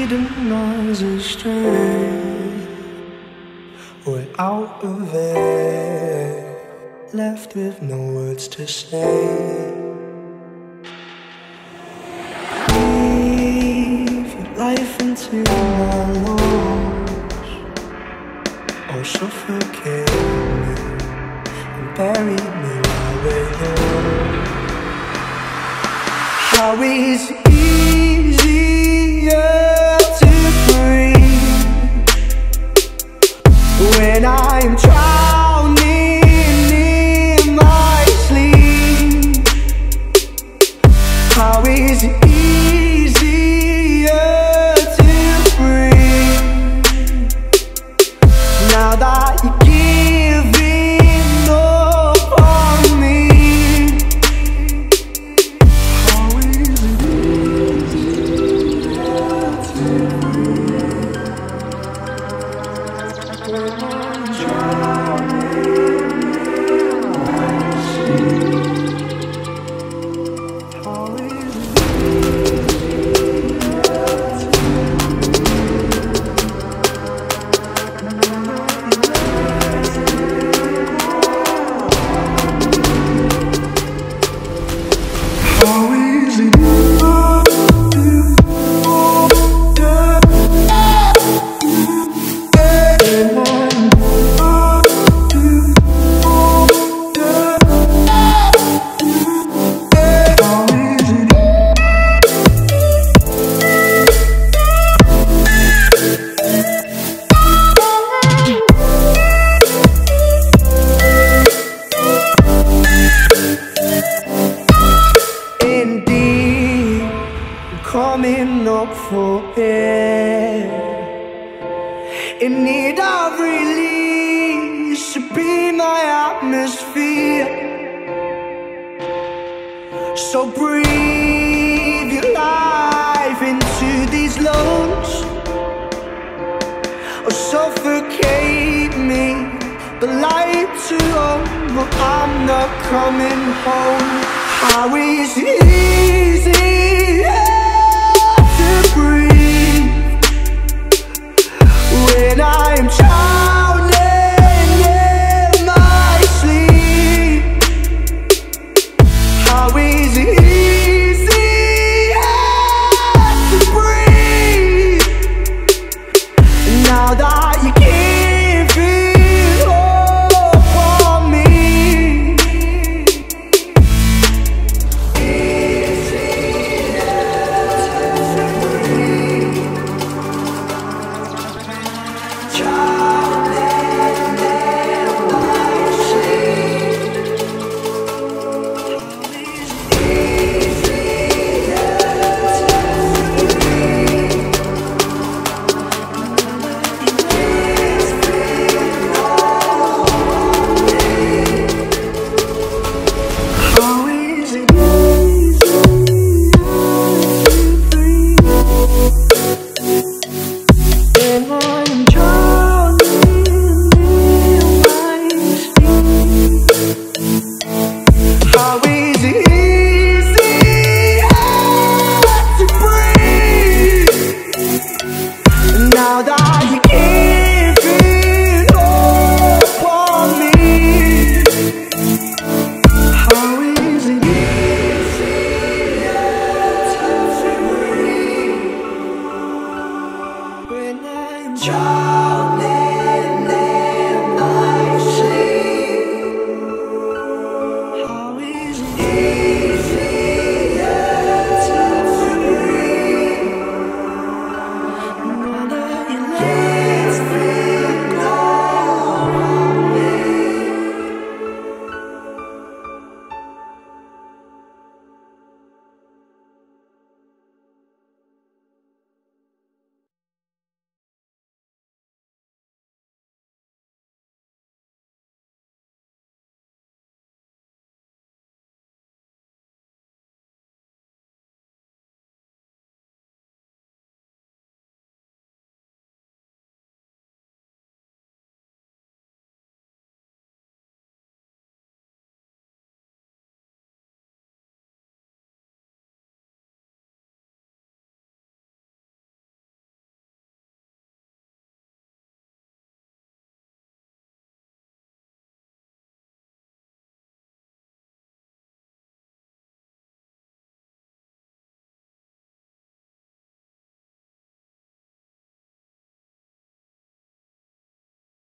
leading us astray. We're out of air, left with no words to say. Breathe your life into my lungs, or suffocate me and bury me while we're young. How is it easier to breathe when I'm drowning in my sleep? How is it easier to breathe now that you're giving up on me? How is it easier to breathe when I'm drowning in my sleep? How is it How is it indeed coming up for air, in need of release to be my atmosphere. So breathe your life into these lungs, or suffocate me. The lights are on, but I'm not coming home. How is it